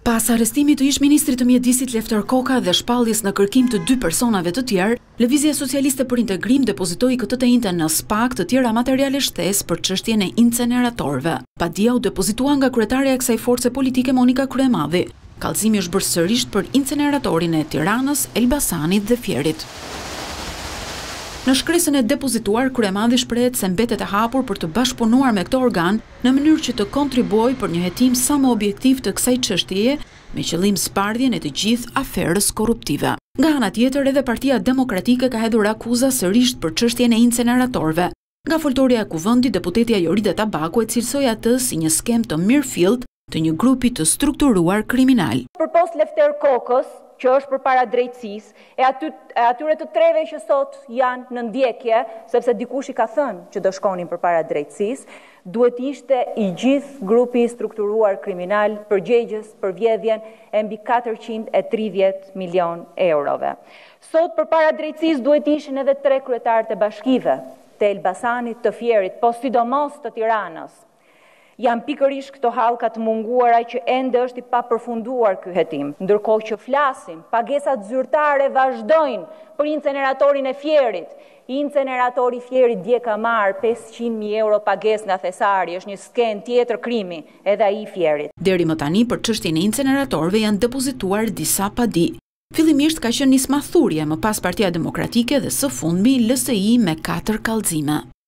Pas arrestimit të ish-ministrit të mjedisit Lefter Koka dhe shpalljes në kërkim të 2 personave të tjerë, Lëvizja Socialiste për Integrim depozitoi këtë të njëjtën në SPAK të tjera materiale shtesë për çështjen e inceneratorëve. Padia u depozitua nga kryetaria e kësaj force politike Monika Kryemadhi. Kallëzimi është bërë sërish për inceneratorin e Tiranës, Elbasanit dhe Fierit. Në shkresën e depozituar, Kryemadhi shprehet se mbetet e hapur për të bashkëpunuar me këtë organ në mënyrë që të kontribuojë për një hetim sa më objektiv të kësaj çështjeje, me qëllim zbardhjen e të gjithë aferës korruptive. Nga ana tjetër, edhe Partia Demokratike ka hedhur akuza sërish për çështjen e inceneratorëve. Nga foltorja e kuvendit, deputetja Jorida Tabaku e cilësoi atë si një skem të mirëfillt të një grupi të strukturuar kriminal. Përpos Lefter Kokës, që është përpara drejtësisë, e atyre të treve që sot janë në ndjekje, sepse dikush i ka thënë që do shkonin përpara drejtësisë, duhet ishte i gjithë grupi strukturuar kriminal përgjegjës për vjedhjen e mbi 430 milion eurove. Sot përpara drejtësisë duhet ishin edhe 3 kryetarë të bashkive, të Elbasanit, të Fierit, po sidomos të Tiranës. Janë pikërisht këto hallka të munguara që ende është i papërfunduar ky hetim. Ndërkohë që flasim, pagesat zyrtare vazhdojnë për inceneratorin e Fierit. Inceneratori Fierit dje ka marrë 500.000 euro pagesë nga thesari, është një skem tjetër krimi, edhe ai i Fierit. Deri më tani për çështjen e inceneratorëve janë depozituar disa padi. Fillimisht ka qenë nismathurje, më pas Partia Demokratike dhe së fundmi LSI me 4 kallëzime.